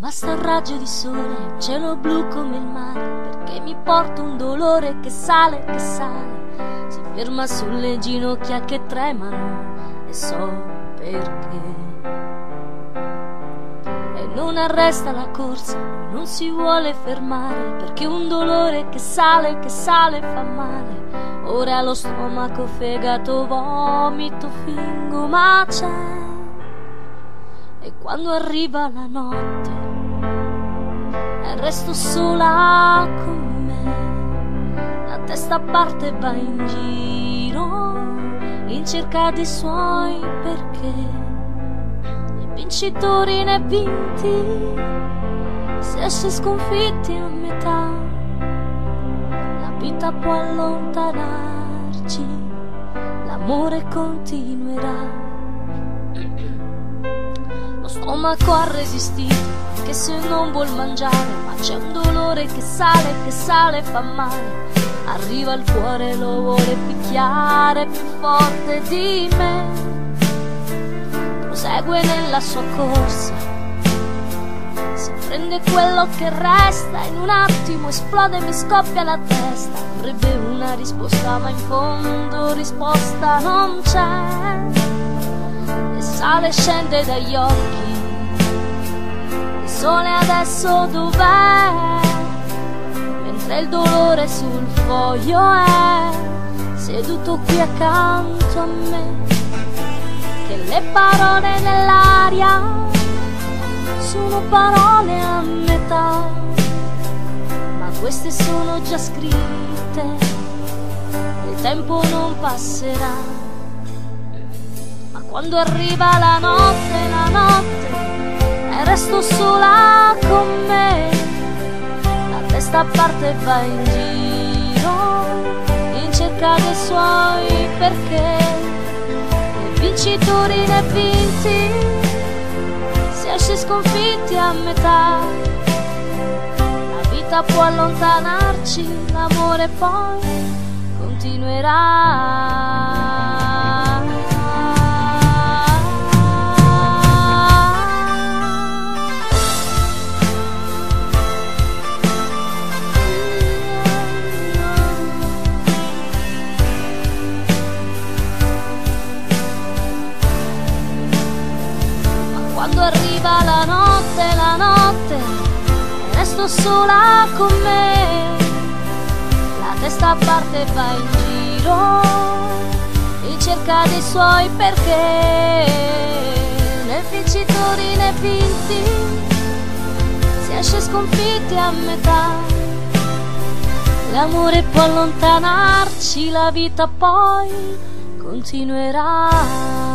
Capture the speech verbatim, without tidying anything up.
Basta un raggio di sole, un cielo blu come il mare, perché mi porta un dolore che sale, che sale, si ferma sulle ginocchia che tremano e so perché. E non arresta la corsa, non si vuole fermare, perché un dolore che sale, che sale fa male. Ora lo stomaco, fegato, vomito, fingo, ma c'è. E quando arriva la notte e resto sola con me, la testa parte e va in giro in cerca dei suoi perché. Né vincitori né vinti, si esce sconfitti a metà. La vita può allontanarci, l'amore continuerà. Lo stomaco ha resistito, anche se non vuol mangiare, ma c'è un dolore che sale, che sale, fa male. Arriva il cuore, lo vuole picchiare più forte di me. Prosegue nella sua corsa, si prende quello che resta, in un attimo esplode, mi scoppia la testa. Vorrebbe una risposta, ma in fondo risposta non c'è. Sale e scende dagli occhi, il sole adesso dov'è? Mentre il dolore sul foglio è seduto qui accanto a me. Che le parole nell'aria sono parole a metà, ma queste sono già scritte, il tempo non passerà. Quando arriva la notte, la notte, e resto sola con me, la testa parte e va in giro in cerca dei suoi perché. Né vincitori né vinti, si esce sconfitti a metà. La vita può allontanarci, l'amore poi continuerà. Quando arriva la notte, la notte, e resto sola con me, la testa parte e va in giro in cerca dei suoi perché. Né vincitori né vinti, si esce sconfitti a metà. L'amore può allontanarci, la vita poi continuerà.